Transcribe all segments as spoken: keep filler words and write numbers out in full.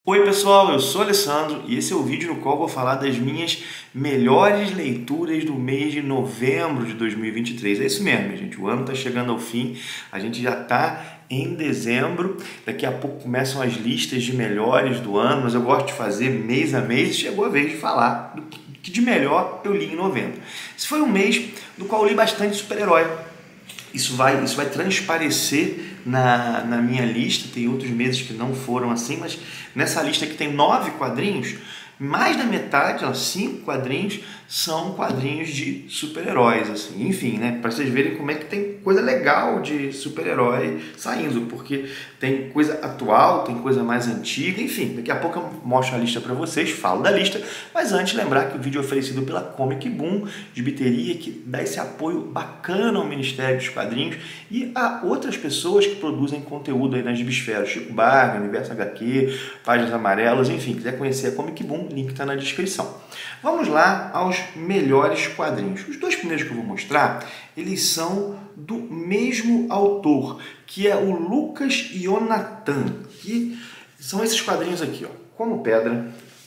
Oi pessoal, eu sou Alessandro e esse é o vídeo no qual vou falar das minhas melhores leituras do mês de novembro de dois mil e vinte e três. É isso mesmo, gente, o ano está chegando ao fim, a gente já está em dezembro, daqui a pouco começam as listas de melhores do ano, mas eu gosto de fazer mês a mês e chegou a vez de falar do que de melhor eu li em novembro. Esse foi um mês do qual eu li bastante super-herói. Isso vai, isso vai transparecer na, na minha lista. Tem outros meses que não foram assim, mas nessa lista aqui tem nove quadrinhos, mais da metade, ó, cinco quadrinhos, são quadrinhos de super-heróis, assim. Enfim, né, para vocês verem como é que tem coisa legal de super-herói saindo, porque tem coisa atual, tem coisa mais antiga, enfim, daqui a pouco eu mostro a lista para vocês, falo da lista, mas antes lembrar que o vídeo é oferecido pela Comic Boom, de Biteria, que dá esse apoio bacana ao Ministério dos Quadrinhos e a outras pessoas que produzem conteúdo aí nas Gibisferas, Chico Barney, Universo agá quê, Páginas Amarelas, enfim, quiser conhecer a Comic Boom, o link está na descrição. Vamos lá aos melhores quadrinhos. Os dois primeiros que eu vou mostrar, eles são do mesmo autor, que é o Lucas Ionatan, que são esses quadrinhos aqui, ó, Como Pedra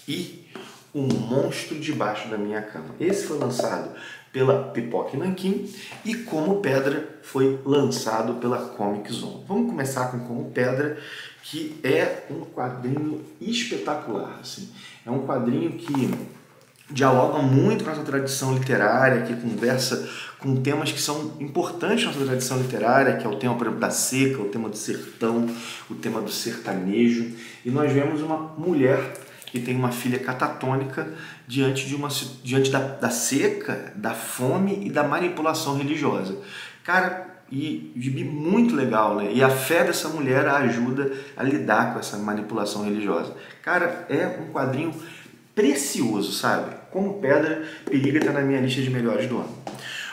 e O Monstro Debaixo da Minha Cama. Esse foi lançado pela Pipoca e Nanquim e Como Pedra foi lançado pela Comic Zone. Vamos começar com Como Pedra, que é um quadrinho espetacular, assim. É um quadrinho que dialoga muito com a nossa tradição literária, que conversa com temas que são importantes na nossa tradição literária, que é o tema, por exemplo, da seca, o tema do sertão, o tema do sertanejo. E nós vemos uma mulher que tem uma filha catatônica diante, de uma, diante da, da seca, da fome e da manipulação religiosa. Cara, e gibi muito legal, né? E a fé dessa mulher a ajuda a lidar com essa manipulação religiosa. Cara, é um quadrinho precioso, sabe? Como Pedra, periga estar na minha lista de melhores do ano.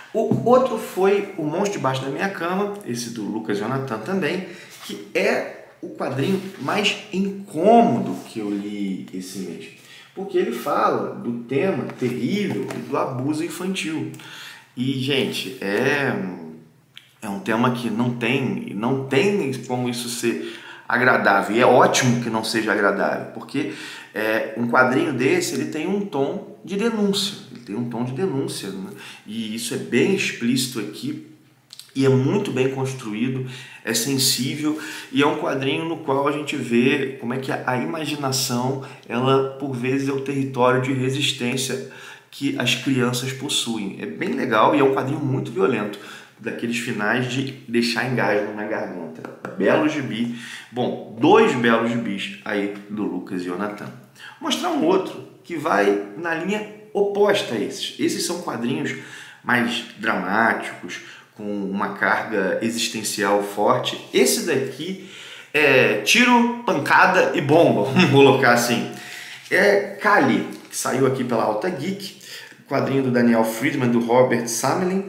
O outro foi O Monstro Debaixo da Minha Cama, esse do Lucas Ionatan também, que é o quadrinho mais incômodo que eu li esse mês. Porque ele fala do tema terrível do abuso infantil. E, gente, é... É um tema que não tem, não tem como isso ser agradável. E é ótimo que não seja agradável, porque é, um quadrinho desse ele tem um tom de denúncia. Ele tem um tom de denúncia, né? E isso é bem explícito aqui. E é muito bem construído, é sensível e é um quadrinho no qual a gente vê como é que a, a imaginação, ela por vezes é o território de resistência que as crianças possuem. É bem legal e é um quadrinho muito violento, daqueles finais de deixar engasgo na garganta. Belo gibi. Bom, dois belos gibis aí do Lucas Ionatan. Vou mostrar um outro que vai na linha oposta a esses. Esses são quadrinhos mais dramáticos, com uma carga existencial forte. Esse daqui é tiro, pancada e bomba, vamos colocar assim. É Kali, que saiu aqui pela Alta Geek, quadrinho do Daniel Friedman, do Robert Samelin.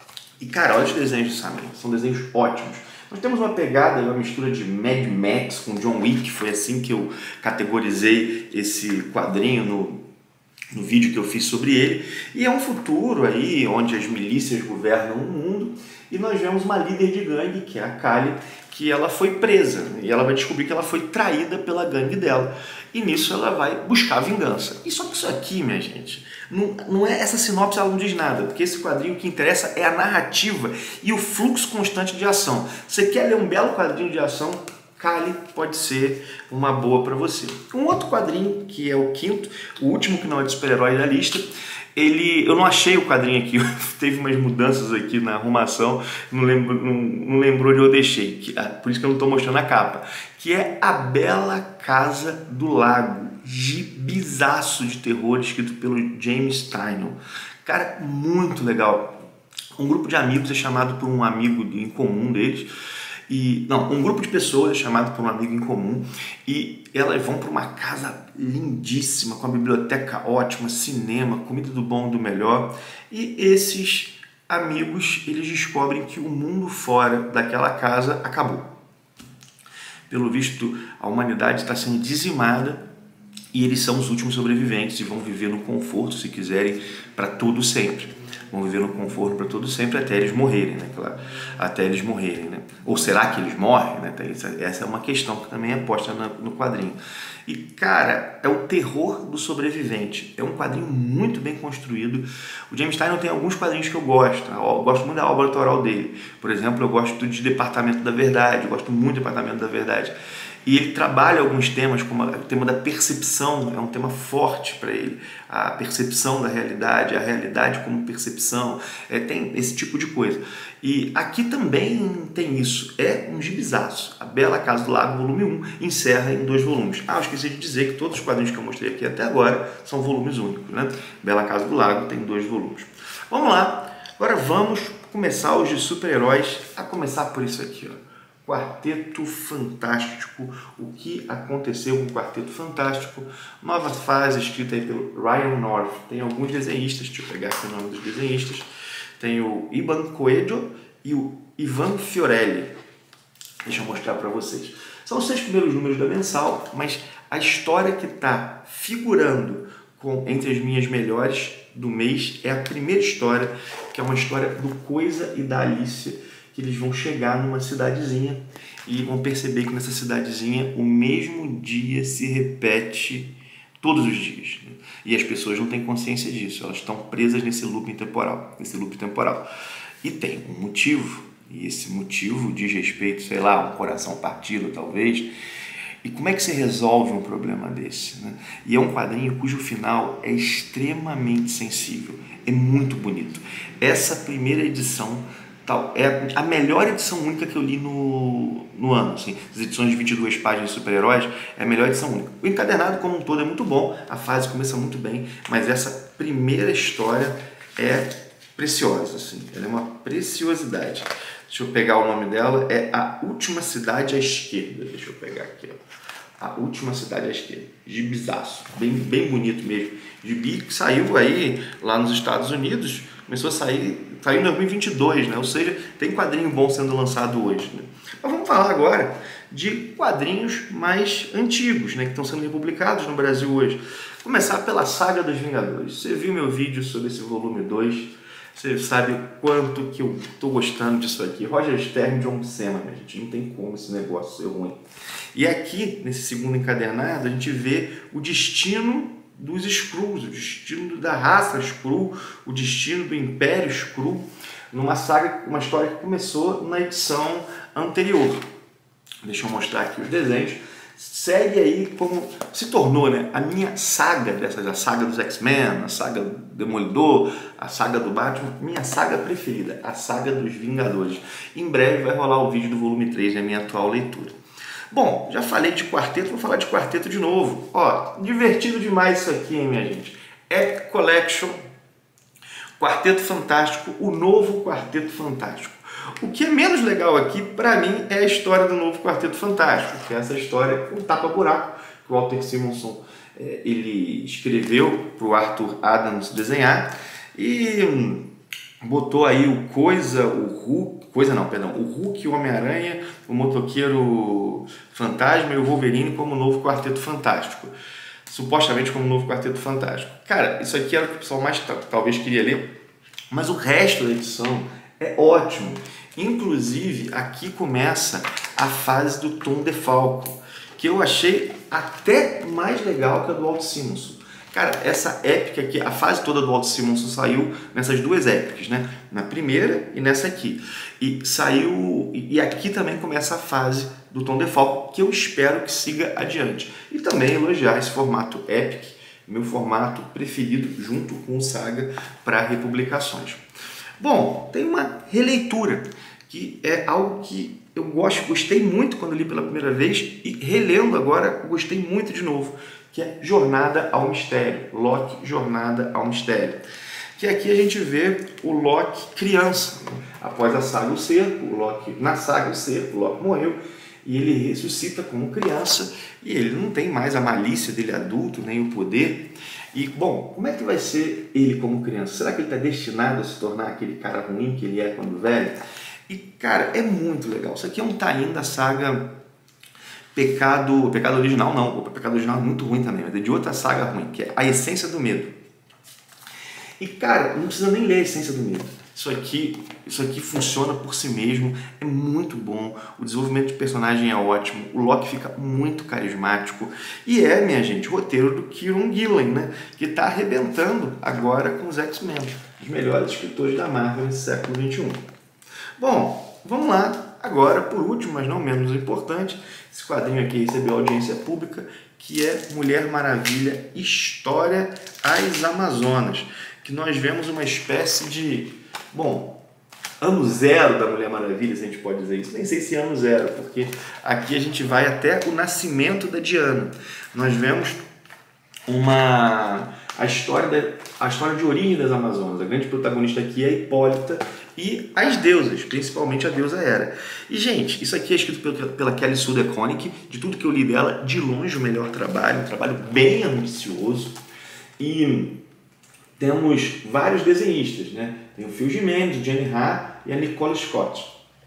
E cara, olha os desenhos do Samelin, são desenhos ótimos. Nós temos uma pegada, uma mistura de Mad Max com John Wick, foi assim que eu categorizei esse quadrinho no, no vídeo que eu fiz sobre ele. E é um futuro aí, onde as milícias governam o mundo, e nós vemos uma líder de gangue, que é a Kali, que ela foi presa, e ela vai descobrir que ela foi traída pela gangue dela. E nisso ela vai buscar vingança. E só que isso aqui, minha gente, não, não é essa sinopse, ela não diz nada, porque esse quadrinho que interessa é a narrativa e o fluxo constante de ação. Você quer ler um belo quadrinho de ação? Kali pode ser uma boa para você. Um outro quadrinho, que é o quinto, o último que não é de super-herói da lista, ele, eu não achei o quadrinho aqui, teve umas mudanças aqui na arrumação, não, lembro, não, não lembrou de onde eu deixei, que, ah, por isso que eu não estou mostrando a capa, que é A Bela Casa do Lago, gibizaço de terror escrito pelo James Tynion. Cara, muito legal. Um grupo de amigos é chamado por um amigo em comum deles, E, não, um grupo de pessoas é chamado por um amigo em comum e elas vão para uma casa lindíssima, com a biblioteca ótima, cinema, comida do bom e do melhor. E esses amigos, eles descobrem que o mundo fora daquela casa acabou. Pelo visto, a humanidade está sendo dizimada e eles são os últimos sobreviventes e vão viver no conforto, se quiserem, para tudo sempre. vão viver no conforto para todo sempre até eles morrerem, né? Claro, até eles morrerem, né? Ou será que eles morrem, né? Essa é uma questão que também é posta no quadrinho. E, cara, é o terror do sobrevivente. É um quadrinho muito bem construído. O James Tynion tem alguns quadrinhos que eu gosto. Eu gosto muito da obra autoral dele. Por exemplo, eu gosto de Departamento da Verdade. Eu gosto muito do Departamento da Verdade. E ele trabalha alguns temas, como o tema da percepção, é um tema forte para ele. A percepção da realidade, a realidade como percepção, é, tem esse tipo de coisa. E aqui também tem isso, é um gibizaço. A Bela Casa do Lago, volume um, encerra em dois volumes. Ah, eu esqueci de dizer que todos os quadrinhos que eu mostrei aqui até agora são volumes únicos, né? Bela Casa do Lago tem dois volumes. Vamos lá, agora vamos começar os de super-heróis, a começar por isso aqui, ó. Quarteto Fantástico, o que aconteceu com o Quarteto Fantástico, nova fase escrita aí pelo Ryan North. Tem alguns desenhistas, deixa eu pegar aqui o nome dos desenhistas, tem o Iban Coelho e o Ivan Fiorelli. Deixa eu mostrar para vocês. São os seis primeiros números da mensal, mas a história que está figurando com, entre as minhas melhores do mês é a primeira história, que é uma história do Coisa e da Alicia, que eles vão chegar numa cidadezinha e vão perceber que nessa cidadezinha o mesmo dia se repete todos os dias, né? E as pessoas não têm consciência disso, elas estão presas nesse loop temporal, nesse loop temporal. E tem um motivo, e esse motivo diz respeito, sei lá, a um coração partido talvez. E como é que se resolve um problema desse, né? E é um quadrinho cujo final é extremamente sensível, é muito bonito. Essa primeira edição é a melhor edição única que eu li no, no ano, assim. As edições de vinte e duas páginas de super-heróis é a melhor edição única. O encadernado como um todo é muito bom, a fase começa muito bem, mas essa primeira história é preciosa, assim. Ela é uma preciosidade. Deixa eu pegar o nome dela, é A Última Cidade à Esquerda. Deixa eu pegar aqui, ó. A Última Cidade à Esquerda. Gibizaço, bem, bem bonito mesmo. Gibi que saiu aí lá nos Estados Unidos, começou a sair, saiu em dois mil e vinte e dois, né? Ou seja, tem quadrinho bom sendo lançado hoje, né? Mas vamos falar agora de quadrinhos mais antigos, né? Que estão sendo republicados no Brasil hoje. Vou começar pela Saga dos Vingadores. Você viu meu vídeo sobre esse volume dois, você sabe quanto que eu estou gostando disso aqui. Roger Stern e John Buscema, minha gente, não tem como esse negócio ser ruim. E aqui, nesse segundo encadernado, a gente vê o destino dos Skrulls, o destino da raça Skrull, o destino do Império Skrull, numa saga, uma história que começou na edição anterior. Deixa eu mostrar aqui os desenhos. Segue aí como se tornou, né, a minha saga dessas, a saga dos X-Men, a saga do Demolidor, a saga do Batman, minha saga preferida, a saga dos Vingadores. Em breve vai rolar o vídeo do volume três da minha atual leitura. Bom, já falei de quarteto, vou falar de quarteto de novo. Ó, divertido demais isso aqui, hein, minha gente? Epic Collection, Quarteto Fantástico, o novo Quarteto Fantástico. O que é menos legal aqui, para mim, é a história do novo Quarteto Fantástico, que é essa história, um tapa-buraco, que o Walter Simonson é, ele escreveu para o Arthur Adams desenhar e hum, botou aí o Coisa, o Hulk, Coisa não, perdão, o Hulk, o Homem-Aranha, o Motoqueiro Fantasma e o Wolverine como novo Quarteto Fantástico. Supostamente como novo Quarteto Fantástico. Cara, isso aqui era o que o pessoal mais talvez queria ler, mas o resto da edição é ótimo. Inclusive, aqui começa a fase do Tom DeFalco, que eu achei até mais legal que a do Walt Simonson. Cara, essa épica aqui, a fase toda do Walt Simonson saiu nessas duas épicas, né? Na primeira e nessa aqui. E saiu, e aqui também começa a fase do Tom DeFalco, que eu espero que siga adiante. E também elogiar esse formato Epic, meu formato preferido, junto com o Saga, para republicações. Bom, tem uma releitura, que é algo que eu gosto, gostei muito quando li pela primeira vez, e relendo agora, gostei muito de novo, que é Jornada ao Mistério, Loki, Jornada ao Mistério. Que aqui a gente vê o Loki criança, né? Após a saga O Cerco, o Loki, na saga O Cerco, o Loki morreu, e ele ressuscita como criança, e ele não tem mais a malícia dele adulto, nem o poder. E, bom, como é que vai ser ele como criança? Será que ele está destinado a se tornar aquele cara ruim que ele é quando velho? E, cara, é muito legal. Isso aqui é um tie-in da saga Pecado... Pecado Original, não. O Pecado Original é muito ruim também, mas é de outra saga ruim, que é A Essência do Medo. E cara, não precisa nem ler a essência do mito. Isso aqui, isso aqui funciona por si mesmo, é muito bom, o desenvolvimento de personagem é ótimo, o Loki fica muito carismático e é, minha gente, o roteiro do Kieron Gillen, né? Que está arrebentando agora com os X-Men, os melhores escritores da Marvel nesse século vinte e um. Bom, vamos lá, agora por último, mas não menos importante, esse quadrinho aqui recebeu audiência pública, que é Mulher Maravilha, História às Amazonas, que nós vemos uma espécie de, bom, ano zero da Mulher Maravilha, se a gente pode dizer isso. Nem sei se é ano zero, porque aqui a gente vai até o nascimento da Diana. Nós vemos uma, a, história da, a história de origem das Amazonas. A grande protagonista aqui é a Hipólita e as deusas, principalmente a deusa Hera. E, gente, isso aqui é escrito pela, pela Kelly Sue DeConnick. De tudo que eu li dela, de longe o melhor trabalho, um trabalho bem ambicioso. E temos vários desenhistas, né? Tem o Phil Jimenez, o Jenny Ha e a Nicole Scott.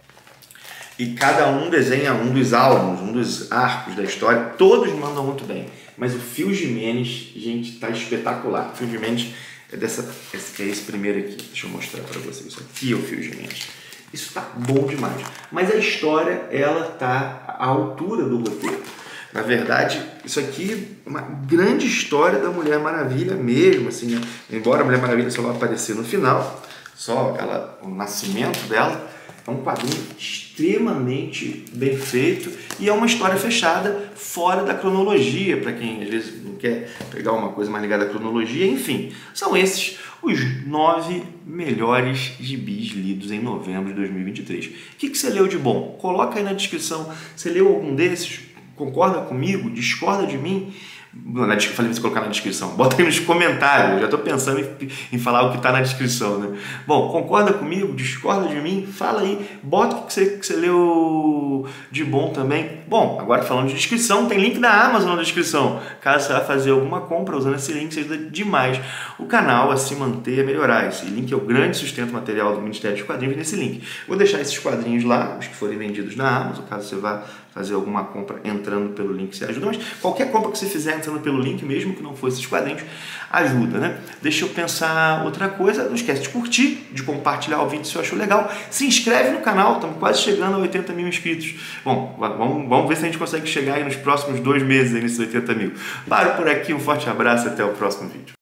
E cada um desenha um dos álbuns, um dos arcos da história. Todos mandam muito bem. Mas o Phil Jimenez, gente, tá espetacular. O Phil Jimenez é, dessa, esse, é esse primeiro aqui. Deixa eu mostrar para vocês. Isso aqui é o Phil Jimenez. Isso tá bom demais. Mas a história, ela tá à altura do roteiro. Na verdade, isso aqui é uma grande história da Mulher Maravilha mesmo, assim, né? Embora a Mulher Maravilha só vai aparecer no final, só ela, o nascimento dela, é um quadrinho extremamente bem feito e é uma história fechada fora da cronologia, para quem às vezes não quer pegar uma coisa mais ligada à cronologia. Enfim, são esses os nove melhores gibis lidos em novembro de dois mil e vinte e três. O que, que você leu de bom? Coloca aí na descrição. Você leu algum desses? Concorda comigo? Discorda de mim? Na, eu falei pra você colocar na descrição. Bota aí nos comentários. Eu já estou pensando em, em falar o que está na descrição, né? Bom, concorda comigo? Discorda de mim? Fala aí. Bota o que você, que você leu de bom também. Bom, agora falando de descrição, tem link da Amazon na descrição. Caso você vá fazer alguma compra usando esse link, seja demais o canal a se manter e a melhorar. Esse link é o grande sustento material do Ministério dos Quadrinhos nesse link. Vou deixar esses quadrinhos lá, os que forem vendidos na Amazon, caso você vá fazer alguma compra entrando pelo link, você ajuda. Mas qualquer compra que você fizer entrando pelo link, mesmo que não fosse esses quadrinhos, ajuda, né? Deixa eu pensar outra coisa. Não esquece de curtir, de compartilhar o vídeo se você achou legal. Se inscreve no canal, estamos quase chegando a oitenta mil inscritos. Bom, vamos, vamos ver se a gente consegue chegar aí nos próximos dois meses aí nesses oitenta mil. Paro por aqui, um forte abraço e até o próximo vídeo.